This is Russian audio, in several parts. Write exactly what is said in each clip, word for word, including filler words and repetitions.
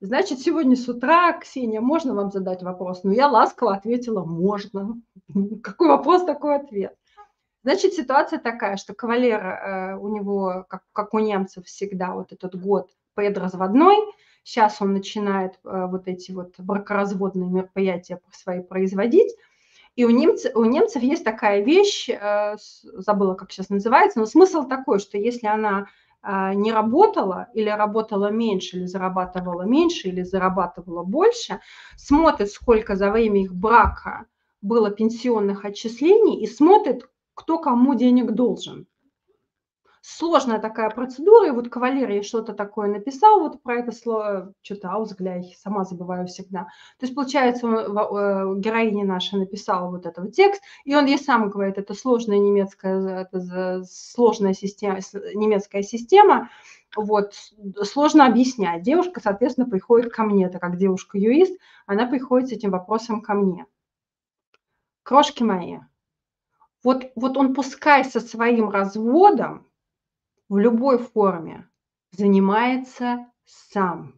Значит, сегодня с утра: "Ксения, можно вам задать вопрос?" Ну, я ласково ответила: "Можно". Какой вопрос- такой ответ. Значит, ситуация такая, что кавалер, э, у него, как как у немцев всегда, вот этот год предрасводной. Щас он начинает, э, вот эти вот бракоразводные мероприятия свои производить. И у немц у немцев есть такая вещь, э, с забыла, как щас называется, но смысл такой, что если она, а, не работала или работала меньше, или зарабатывала меньше, или зарабатывала больше, смотрит, сколько за время их брака было пенсионных отчислений, и смотрит, кто кому денег должен. Сложная такая процедура, и вот кавалер ей что-то такое написал вот про это слово, чё-то ausgleich, сама забываю всегда. То есть, получается, он в э, героиня наша написала вот этот вот текст, и он ей сам говорит: "Это сложная немецкая з это з сложная система с немецкая система, вот, с сложно объяснять". Девушка, соответственно, приходит ко мне, так как девушка-юрист, она приходит с этим вопросом ко мне. Крошки мои, вот вот он пускай со своим разводом в любой форме занимается сам.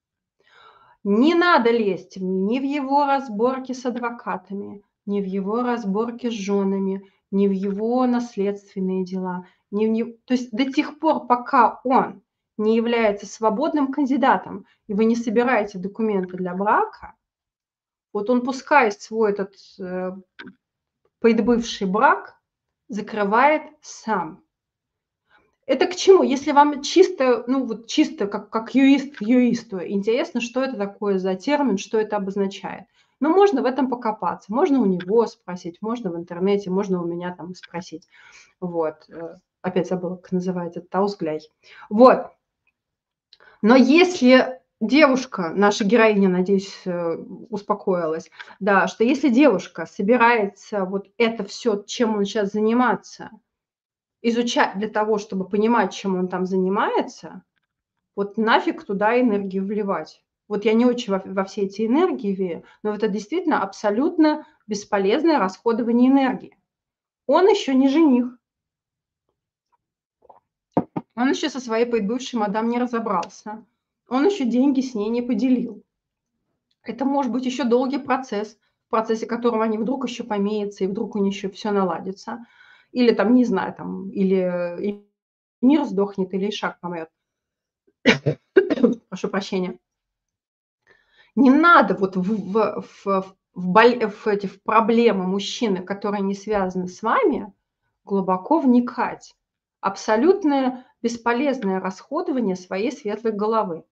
Не надо лезть ни в его разборки с адвокатами, ни в его разборки с женами, ни в его наследственные дела, ни в не то есть до тех пор, пока он не является свободным кандидатом и вы не собираете документы для брака, вот он пускай свой этот, э, предбывший брак закрывает сам. Это к чему? Если вам чисто, ну, вот чисто как как юрист юристу интересно, что это такое за термин, что это обозначает, ну, можно в этом покопаться, можно у него спросить, можно в интернете, можно у меня там спросить. Вот, э, опять забыла, как называется этот ausgleich. Вот. Но если девушка, наша героиня, надеюсь, э, успокоилась, да, что если девушка собирается вот это всё, чем он щас заниматься, изучать для того, чтобы понимать, чем он там занимается, вот нафиг туда энергию вливать. Вот я не очень во во все эти энергии верю, но это действительно абсолютно бесполезное расходование энергии. Он еще не жених. Он еще со своей предыдущей мадам не разобрался. Он еще деньги с ней не поделил. Это может быть еще долгий процесс, в процессе которого они вдруг еще помирятся, и вдруг у них еще всё наладится. Или там, не знаю, там, или и мир сдохнет, или Ишак помрет. Прошу прощения. Не надо вот в в в в боль в эти в проблемы мужчины, которые не связаны с вами, глубоко вникать. Абсолютное бесполезное расходование своей светлой головы.